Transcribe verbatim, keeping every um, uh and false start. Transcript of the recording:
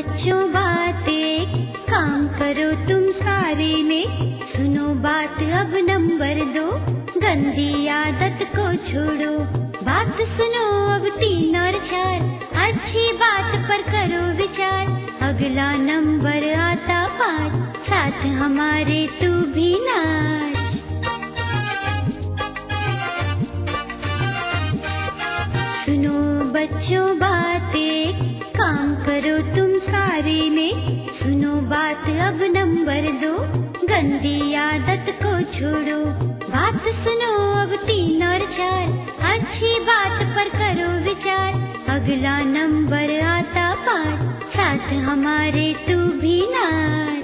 बच्चों बात एक काम करो तुम सारे ने, सुनो बात अब नंबर दो, गंदी आदत को छोड़ो। बात सुनो अब तीन और चार, अच्छी बात पर करो विचार। अगला नंबर आता पाँच, साथ हमारे तू भी नाच। सुनो बच्चों बात एक काम करो तुम सारे ने, सुनो बात अब नंबर दो, गंदी आदत को छोड़ो। बात सुनो अब तीन और चार, अच्छी बात पर करो विचार। अगला नंबर आता पाँच, साथ हमारे तू भी नाच।